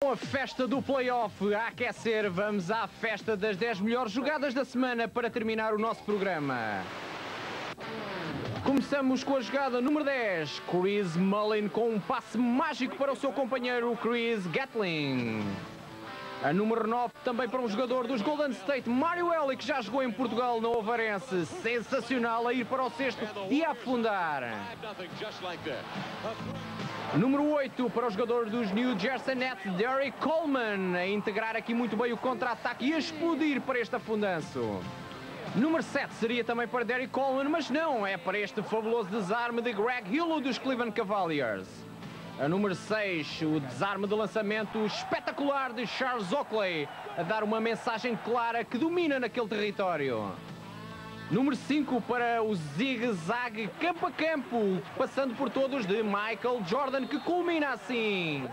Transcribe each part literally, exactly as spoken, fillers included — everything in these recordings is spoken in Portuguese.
Com a festa do playoff a aquecer, vamos à festa das dez melhores jogadas da semana para terminar o nosso programa. Começamos com a jogada número dez, Chris Mullin com um passe mágico para o seu companheiro Chris Gatling. A número nove também para um jogador dos Golden State, Mario Elie, que já jogou em Portugal no Ovarense. Sensacional a ir para o sexto e a afundar. Número oito para o jogador dos New Jersey Nets, Derrick Coleman, a integrar aqui muito bem o contra-ataque e a explodir para este afundanço. Número sete seria também para Derrick Coleman, mas não, é para este fabuloso desarme de Greg Hill dos Cleveland Cavaliers. A número seis, o desarme de lançamento espetacular de Charles Oakley, a dar uma mensagem clara que domina naquele território. Número cinco para o zigue-zague campo a campo, passando por todos de Michael Jordan, que culmina assim.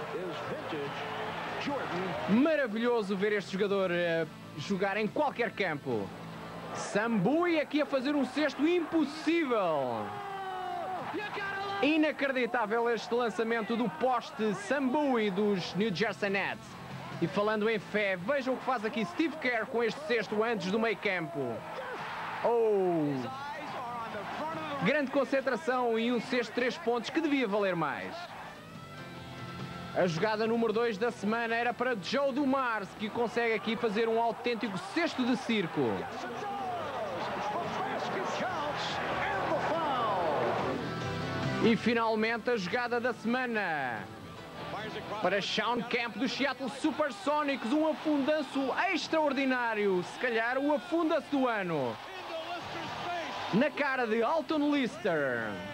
Maravilhoso ver este jogador uh, jogar em qualquer campo. Sam Bowie aqui a fazer um cesto impossível. Inacreditável este lançamento do poste Sam Bowie dos New Jersey Nets. E falando em fé, vejam o que faz aqui Steve Kerr com este cesto antes do meio campo. Oh! Grande concentração e um cesto de três pontos que devia valer mais. A jogada número dois da semana era para Joe Dumars, que consegue aqui fazer um autêntico cesto de circo. E finalmente a jogada da semana para Shawn Kemp dos Seattle Supersonics, um afundanço extraordinário, se calhar o afundanço do ano, na cara de Alton Lister.